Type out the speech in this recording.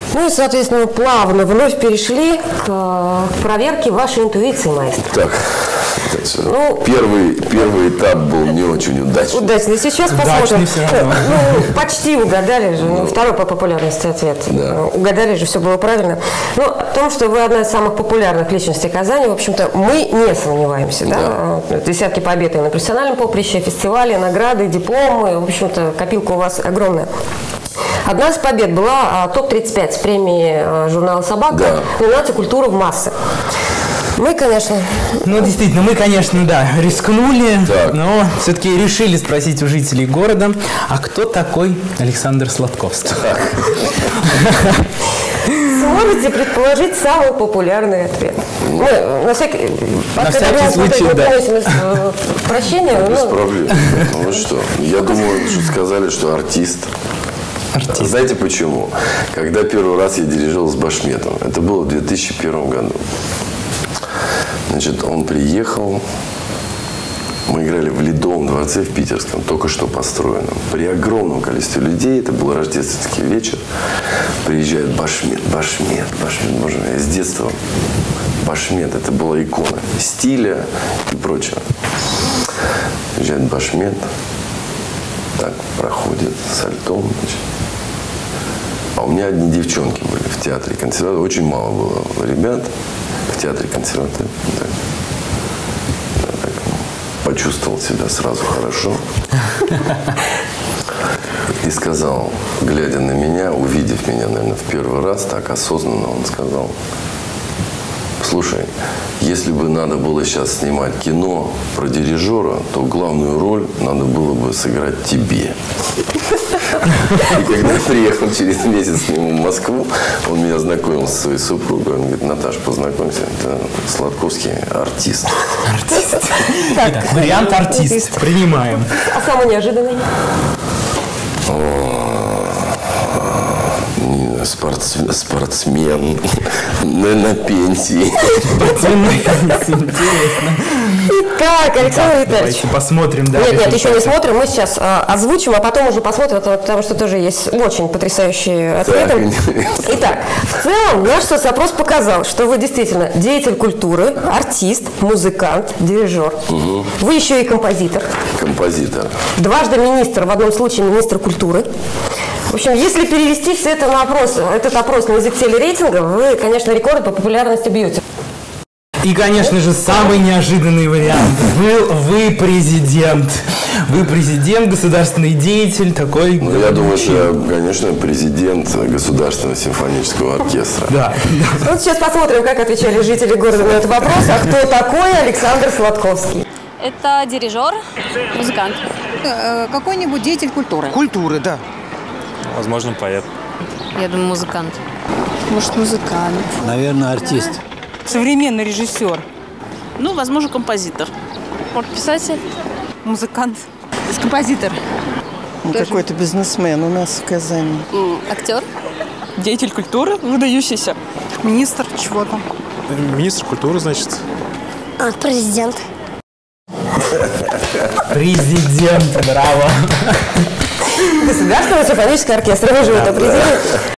Ну и, соответственно, плавно вновь перешли к проверке вашей интуиции, маэстро. Так, первый этап был не очень удачный. Удачный. Сейчас посмотрим. Ну, почти угадали же. Ну, второй по популярности ответ. Да. Угадали же, все было правильно. Но о том, что вы одна из самых популярных личностей Казани, в общем-то, мы не сомневаемся. Да? Десятки побед и на профессиональном поприще, фестивали, награды, дипломы. В общем-то, копилка у вас огромная. Одна из побед была топ-35 премии журнала «Собака», номинация «Культура в массы». Мы, конечно... Ну, действительно, мы, конечно, да, рискнули, но все-таки решили спросить у жителей города, а кто такой Александр Сладковский? Сможете предположить самый популярный ответ? Мы, на всякий случай, да. Прощения. Без проблем. Ну что, я думаю, что сказали, что артист. Знаете почему? Когда первый раз я дирижировал с Башметом, это было в 2001 году. Значит, он приехал, мы играли в Ледовом дворце в Питерском, только что построенном. При огромном количестве людей, это был рождественский вечер, приезжает Башмет, боже мой, с детства Башмет, это была икона стиля и прочего. Приезжает Башмет, так проходит сальтом, значит. А у меня одни девчонки были в театре консерватории, очень мало было ребят в театре консерватории. Я так почувствовал себя сразу хорошо. И сказал, глядя на меня, увидев меня, наверное, в первый раз, так осознанно, он сказал: слушай, если бы надо было сейчас снимать кино про дирижера, то главную роль надо было бы сыграть тебе. И когда я приехал через месяц к нему в Москву, он меня знакомил со своей супругой. Он говорит: Наташа, познакомься, это Сладковский артист. Артист. Итак, вариант артист. Принимаем. А самый неожиданный? Спортсмен на пенсии. Спортсмен на пенсии, интересно. Итак, Александр Витальевич. Давайте посмотрим. Нет, еще не смотрим. Мы сейчас озвучим, а потом уже посмотрим, потому что тоже есть очень потрясающие ответы. Итак, в целом наш соцопрос показал, что вы действительно деятель культуры, артист, музыкант, дирижер. Вы еще и композитор. Композитор. Дважды министр, в одном случае министр культуры. В общем, если перевести все это на опрос, этот опрос на язык телерейтинга, вы, конечно, рекорд по популярности бьете. И, конечно же, самый неожиданный вариант. Вы президент. Вы президент, государственный деятель, такой... Ну, я думаю, что я, конечно, президент Государственного симфонического оркестра. Да. Вот сейчас посмотрим, как отвечали жители города на этот вопрос. А кто такой Александр Сладковский? Это дирижер, музыкант. Какой-нибудь деятель культуры. Культуры, да. Возможно, поэт. Я думаю, музыкант. Может, музыкант. Наверное, артист. Современный режиссер. Ну, возможно, композитор. Может, писатель? Музыкант. Композитор. Какой-то бизнесмен у нас в Казани. Актер? Деятель культуры, выдающийся. Министр чего-то. Министр культуры, значит. Президент. Президент, браво. Государственный симфонический оркестр. Вы же это определили.